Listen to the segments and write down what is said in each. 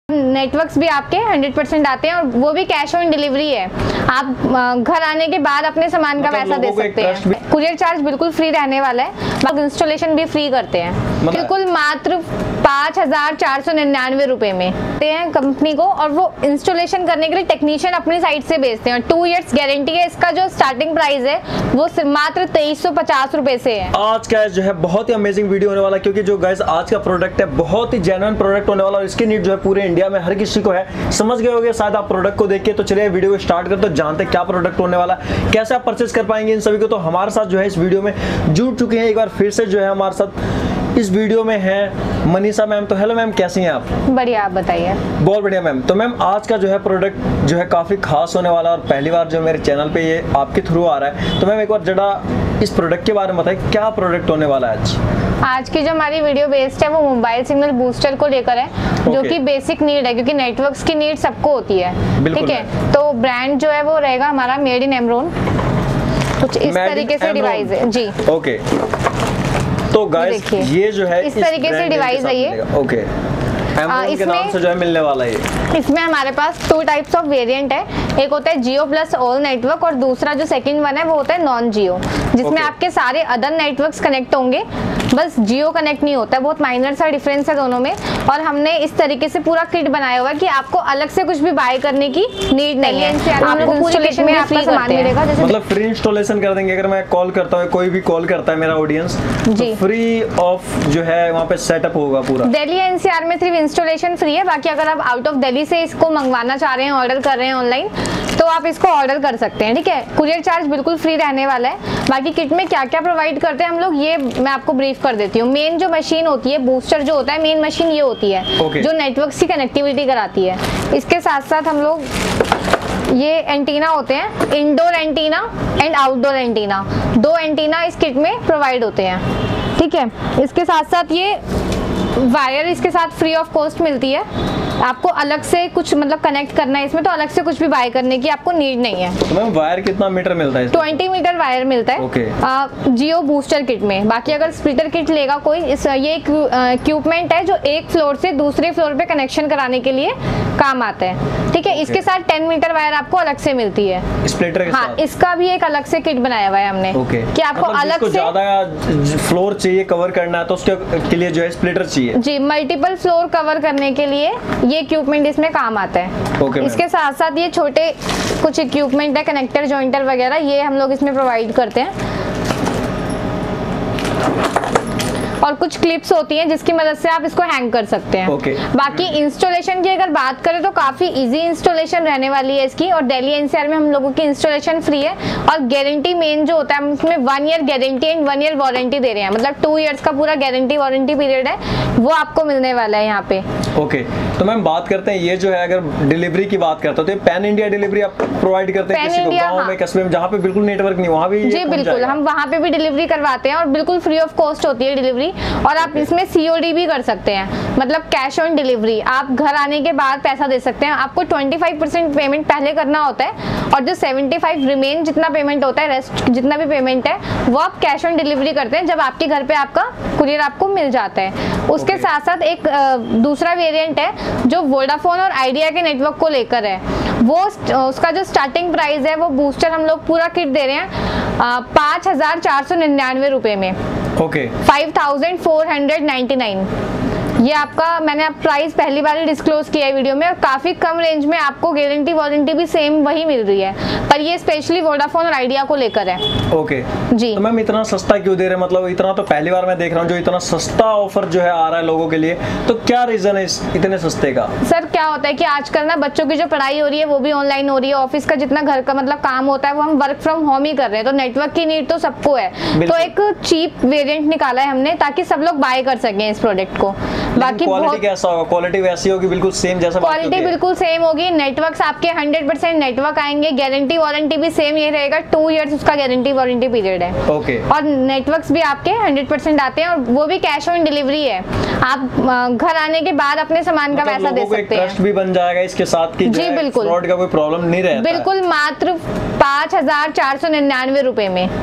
Networks भी आपके 100% आते हैं और वो भी कैश ऑन डिलीवरी है। आप घर आने के बाद अपने सामान का पैसा दे सकते हैं। कुरियर चार्ज बिल्कुल फ्री रहने वाला है, इंस्टॉलेशन भी फ्री करते हैं, बिल्कुल मात्र 5,499 रुपए में देते हैं कंपनी को। और वो इंस्टॉलेशन करने के लिए टेक्नीशियन अपनी साइड से भेजते हैं। 2 इयर्स गारंटी है। इसका जो स्टार्टिंग प्राइस है वो मात्र 2350 रुपए से है। आज का जो है बहुत ही अमेजिंग वीडियो होने वाला है, क्योंकि जो गाइस आज का प्रोडक्ट है बहुत ही जेन्युइन प्रोडक्ट होने वाला है और इसकी नीड जो है पूरे इंडिया में हर किसी को है। समझ गए होंगे शायद आप प्रोडक्ट को देख के। तो चलिए वीडियो को स्टार्ट करते, तो जानते क्या प्रोडक्ट होने वाला है, कैसे आप परचेस कर पाएंगे इन सभी को। तो हमारे साथ जो है इस वीडियो में जुड़ चुके हैं एक बार फिर से जो है हमारे साथ इस वीडियो में है मनीषा मैम। तो हेलो मैम, कैसी हैं आप? बढ़िया, आप बताइए। बहुत बढ़िया मैम। तो मैम आज का जो है प्रोडक्ट जो है काफी खास होने वाला है और पहली बार जो मेरे चैनल पे ये आपके थ्रू आ रहा है। तो मैम एक बार जरा इस प्रोडक्ट के बारे में बताइए, क्या प्रोडक्ट होने वाला है आज? आज की जो हमारी वीडियो बेस्ड है वो मोबाइल सिग्नल बूस्टर को लेकर है, जो कि बेसिक नीड है, क्योंकि नेटवर्क्स की नीड सबको होती है। ठीक है, तो ब्रांड जो है वो रहेगा हमारा मेड इन एमरॉन। कुछ इस तरीके से डिवाइस है जी। ओके, तो गाइस ये जो है इस तरीके से डिवाइस है ये। ओके, के नाम से जो है मिलने वाला है। इसमें हमारे पास 2 टाइप्स ऑफ वेरिएंट है। एक होता है जियो प्लस ऑल नेटवर्क और दूसरा जो सेकंड वन है वो होता है नॉन जियो, जिसमें आपके सारे अदर नेटवर्क्स कनेक्ट होंगे, बस जियो कनेक्ट नहीं होता है। बहुत माइनर सा डिफरेंस है दोनों में। और हमने इस तरीके से पूरा किट बनाया हुआ है कि आपको अलग से कुछ भी बाय करने की नीड नहीं है। आपको इंस्टॉलेशन में फ्री सामान मिलेगा, जैसे मतलब फ्री इंस्टॉलेशन कर देंगे। अगर मैं कॉल करता हूँ, कोई भी कॉल करता है मेरा ऑडियंस, तो फ्री ऑफ जो है वहाँ पे सेटअप होगा पूरा। दिल्ली एनसीआर में सिर्फ इंस्टॉलेशन फ्री है। बाकी अगर आप आउट ऑफ दिल्ली से इसको मंगवाना चाह रहे हैं, ऑर्डर कर रहे हैं ऑनलाइन, तो आप इसको ऑर्डर कर सकते हैं। ठीक है, कुरियर चार्ज बिल्कुल फ्री रहने वाला है। बाकी किट में क्या क्या प्रोवाइड करते हैं हम लोग, ये मैं आपको ब्रीफ कर देती हूँ। मेन जो मशीन होती है, बूस्टर जो होता है, मेन मशीन ये होती है जो नेटवर्क की कनेक्टिविटी कराती है। इसके साथ साथ हम लोग ये एंटीना होते हैं, indoor antenna and outdoor antenna, 2 antenna इस किट में प्रोवाइड होते हैं। ठीक है, इसके साथ साथ ये वायर इसके साथ फ्री ऑफ कॉस्ट मिलती है। आपको अलग से कुछ मतलब कनेक्ट करना है इसमें, तो अलग से कुछ भी बाय करने की आपको नीड नहीं है। तो मैम वायर कितना मीटर मिलता है? 20 मीटर वायर मिलता है जियो बूस्टर किट में। बाकी अगर स्प्लिटर किट लेगा कोई, ये इक्विपमेंट है जो एक फ्लोर से दूसरे फ्लोर पे कनेक्शन कराने के लिए काम आता है। ठीक है, इसके साथ 10 मीटर वायर आपको अलग से मिलती है स्प्लिटर के साथ। इसका भी एक अलग से किट बनाया हुआ है हमने कि आपको मतलब अलग से ज्यादा फ्लोर चाहिए कवर करना है, तो उसके लिए जो है स्प्लिटर चाहिए जी। मल्टीपल फ्लोर कवर करने के लिए ये इक्विपमेंट इसमें काम आता है। इसके साथ साथ ये छोटे कुछ इक्विपमेंट है, कनेक्टर जॉइंटर वगैरह, ये हम लोग इसमें प्रोवाइड करते हैं। और कुछ क्लिप्स होती हैं जिसकी मदद से आप इसको हैंग कर सकते हैं। बाकी इंस्टॉलेशन की अगर बात करें तो काफी इजी इंस्टॉलेशन रहने वाली है इसकी। और दिल्ली एनसीआर में हम लोगों की इंस्टॉलेशन फ्री है। और गारंटी मेन जो होता है, हम इसमें 1 year guarantee and 1 year warranty दे रहे हैं। मतलब 2 इयर्स का पूरा गारंटी वारंटी पीरियड है, वो आपको मिलने वाला है यहाँ पे। ओके, तो मैम बात करते हैं ये जो है, अगर डिलीवरी की बात करते हो तो पैन इंडिया डिलीवरी आप प्रोवाइड करते हैं किसी को, गाँव में कस्बे में जहाँ पे बिल्कुल नेटवर्क नहीं, वहाँ भी? जी बिल्कुल, हम वहाँ पे भी डिलीवरी करवाते हैं और बिल्कुल फ्री ऑफ कॉस्ट होती है डिलीवरी। और आप इसमें COD भी कर सकते हैं, मतलब कैश ऑन डिलीवरी। आप घर आने के बाद पैसा दे सकते हैं। आपको 25% पेमेंट पहले करना होता है और जो 75 रिमेन जितना पेमेंट होता है, रेस्ट जितना भी पेमेंट है, वो आप कैश ऑन डिलीवरी करते हैं जब आपके घर पे आपका कुरियर आपको मिल जाता है। उसके साथ साथ एक दूसरा वेरिएंट है जो वोडाफोन और आइडिया के नेटवर्क को लेकर है। वो उसका जो स्टार्टिंग प्राइस है, वो बूस्टर हम लोग पूरा किट दे रहे हैं 5,499 रुपए में। 5,499 ये आपका मैंने प्राइस पहली बार डिस्क्लोज किया है वीडियो में। और काफी कम रेंज में आपको गारंटी वारंटी भी सेम वही मिल रही है, पर ये स्पेशली वोडाफोन और आइडिया को लेकर है। जी। तो मैम इतना सस्ता क्यों दे रहे हैं? मतलब इतना तो पहली बार मैं देख रहा हूँ, जो इतना सस्ता ऑफर जो है आ रहा है लोगों के लिए, तो क्या रीजन है इतने सस्ते का? सर क्या होता है कि आजकल ना बच्चों की जो पढ़ाई हो रही है वो भी ऑनलाइन हो रही है। ऑफिस का जितना घर का मतलब काम होता है वो हम वर्क फ्रॉम होम ही कर रहे हैं, तो नेटवर्क की नीड तो सबको है। तो एक चीप वेरिएंट निकाला है हमने ताकि सब लोग बाय कर सकें इस प्रोडक्ट को। बाकी क्वालिटी कैसा होगा? क्वालिटी वैसी होगी बिल्कुल सेम जैसा? क्वालिटी बिल्कुल सेम होगी। नेटवर्क्स आपके 100% नेटवर्क आएंगे। गारंटी वारंटी भी सेम ये रहेगा, 2 इयर्स उसका गारंटी वारंटी पीरियड है। और नेटवर्क्स भी आपके 100% आते हैं और वो भी कैश ऑन डिलीवरी है। आप घर आने के बाद अपने सामान का पैसा दे सकते हैं। ट्रस्ट भी बन जाएगा इसके साथ कि जी बिल्कुल, फ्रॉड का कोई प्रॉब्लम नहीं रहता। बिल्कुल मात्र 5,499 रुपए में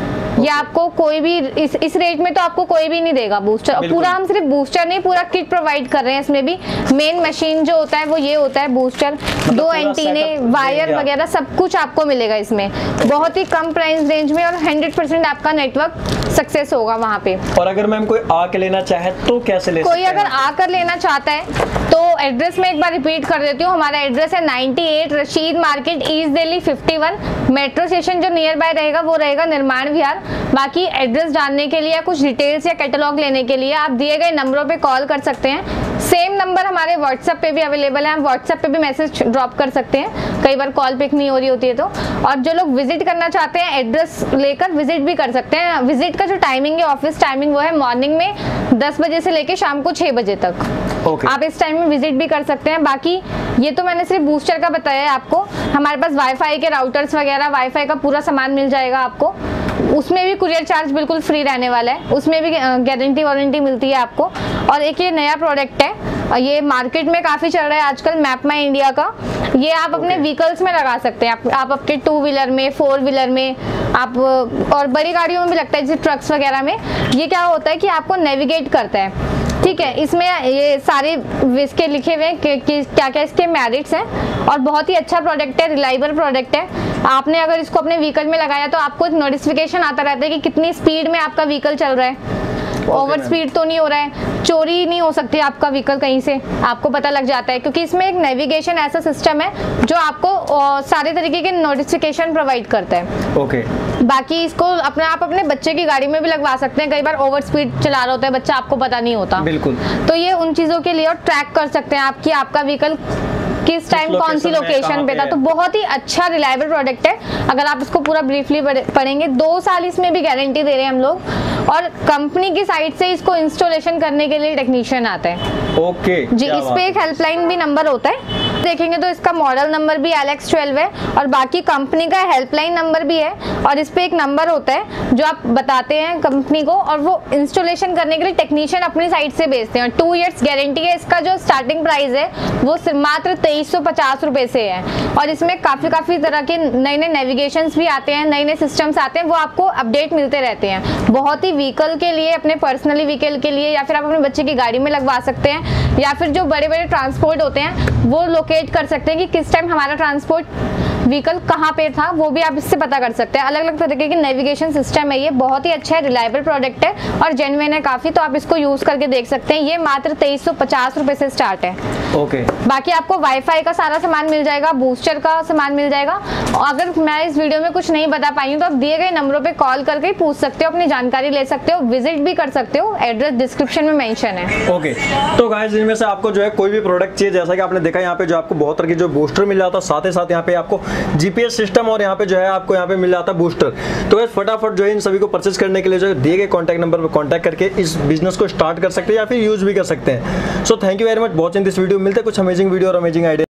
ये आपको कोई भी इस रेट में तो आपको कोई भी नहीं देगा बूस्टर। पूरा हम सिर्फ बूस्टर नहीं, पूरा किट प्रोवाइड कर रहे हैं। इसमें भी मेन मशीन जो होता है वो ये होता है बूस्टर, 2 एंटीने, वायर वगैरह सब कुछ आपको मिलेगा इसमें बहुत ही कम प्राइस रेंज में, और 100% आपका नेटवर्क सक्सेस होगा वहाँ पे। और अगर मैम कोई आकर लेना चाहे तो कैसे ले सकते हैं? कोई अगर आकर लेना चाहता है तो एड्रेस में एक बार रिपीट कर देती हूँ। हमारा एड्रेस है 98 Rashid market, east Delhi 51। Metro station जो नियर बाय रहेगा वो रहेगा निर्माण विहार। बाकी एड्रेस जानने के लिए, कुछ डिटेल्स या कैटलॉग लेने के लिए आप दिए गए नंबरों पे कॉल कर सकते हैं। सेम नंबर हमारे व्हाट्सएप पे भी अवेलेबल है, हम व्हाट्सएप पे भी मैसेज ड्रॉप कर सकते हैं, कई बार कॉल पिक नहीं हो रही होती है तो। और जो लोग विजिट करना चाहते हैं एड्रेस लेकर विजिट भी कर सकते हैं। विजिट का जो टाइमिंग है, ऑफिस टाइमिंग, वो है मॉर्निंग में 10 बजे से लेकर शाम को 6 बजे तक। आप इस टाइम में विजिट भी कर सकते हैं। बाकी ये तो मैंने सिर्फ बूस्टर का बताया है आपको। हमारे पास वाईफाई के राउटर्स वगैरह, वाईफाई का पूरा सामान मिल जाएगा आपको। उसमें भी कुरियर चार्ज बिल्कुल फ्री रहने वाला है, उसमें भी गारंटी वारंटी मिलती है आपको। और एक ये नया प्रोडक्ट है, ये मार्केट में काफी चल रहा है आजकल, मैप माई इंडिया का। ये आप अपने व्हीकल्स में लगा सकते हैं, आप अपने 2 व्हीलर में, 4 व्हीलर में, आप और बड़ी गाड़ियों में भी लगता है जैसे ट्रक्स वगैरह में। ये क्या होता है कि आपको नेविगेट करता है, ठीक है। इसमें ये सारे इसके लिखे हुए हैं कि क्या क्या इसके मेरिट्स हैं, और बहुत ही अच्छा प्रोडक्ट है, रिलायबल प्रोडक्ट है। आपने अगर इसको अपने व्हीकल में लगाया तो आपको एक नोटिफिकेशन आता रहता है कि कितनी स्पीड में आपका व्हीकल चल रहा है, ओवर स्पीड तो नहीं हो रहा है, चोरी नहीं हो सकती आपका व्हीकल कहीं से, आपको पता लग जाता है। क्योंकि इसमें एक नेविगेशन ऐसा सिस्टम है जो आपको सारे तरीके के नोटिफिकेशन प्रोवाइड करता है। बाकी इसको आप अपने बच्चे की गाड़ी में भी लगवा सकते हैं, कई बार ओवर स्पीड चला रहा होता है बच्चा, आपको पता नहीं होता, बिल्कुल। तो ये उन चीजों के लिए, और ट्रैक कर सकते हैं आपका व्हीकल किस टाइम कौन सी लोकेशन पे था। तो बहुत ही अच्छा रिलायबल प्रोडक्ट है। अगर आप इसको पूरा ब्रीफली पढ़ेंगे, 2 साल इसमें भी गारंटी दे रहे हैं हम लोग, और कंपनी की साइड से इसको इंस्टॉलेशन करने के लिए टेक्नीशियन आते हैं। जी, इस पे एक हेल्पलाइन भी नंबर होता है, देखेंगे तो इसका मॉडल नंबर भी LX12 है, और बाकी कंपनी का हेल्पलाइन नंबर भी है। और इस पे एक नंबर होता है जो आप बताते हैं कंपनी को, और वो इंस्टॉलेशन करने के लिए टेक्नीशियन अपनी साइड से भेजते हैं। 2 इयर्स गारंटी है। इसका जो स्टार्टिंग प्राइस है वो मात्र 2350 रुपए से है। और इसमें काफी तरह के नए नेविगेशन भी आते हैं, नए सिस्टम्स आते हैं, वो आपको अपडेट मिलते रहते हैं। बहुत ही व्हीकल के लिए, अपने पर्सनली व्हीकल के लिए, या फिर आप अपने बच्चे की गाड़ी में लगवा सकते हैं, या फिर जो बड़े बड़े ट्रांसपोर्ट होते हैं वो लोकेट कर सकते हैं कि किस टाइम हमारा ट्रांसपोर्ट व्हीकल कहाँ पे था, वो भी आप इससे पता कर सकते हैं। अलग अलग तरीके की नेविगेशन सिस्टम है। ये बहुत ही अच्छा है, रिलायबल प्रोडक्ट है और जेन्युइन है काफी, तो आप इसको यूज करके देख सकते हैं। ये मात्र 2350 रुपए से स्टार्ट है। बाकी आपको वाईफाई का सारा सामान मिल जाएगा, बूस्टर का सामान मिल जाएगा। अगर मैं इस वीडियो में कुछ नहीं बता पाई हूँ तो आप दिए गए नंबरों पे कॉल करके पूछ सकते हो, अपनी जानकारी ले सकते हो, विजिट भी कर सकते हो। एड्रेस डिस्क्रिप्शन में मेंशन है। तो गाइस, इनमें से आपको जो है कोई भी प्रोडक्ट चाहिए, जैसा कि आपने देखा यहाँ पे जो आपको बहुत तरह की जो बूस्टर मिल जाता है, साथ ही साथ यहाँ पे आपको जीपीएस सिस्टम, और यहाँ पे जो है आपको यहाँ पे मिल जाता है बूस्टर। तो गाइस, फटाफट जो है इन सभी को परचेज करने के लिए जो दिए गए कॉन्टैक्ट नंबर पर कॉन्टैक्ट करके इस बिजनेस को स्टार्ट कर सकते हैं या फिर यूज भी कर सकते हैं। So thank you very much watching this video. मिलते हैं कुछ अमेजिंग वीडियो और अमेजिंग आइडिया।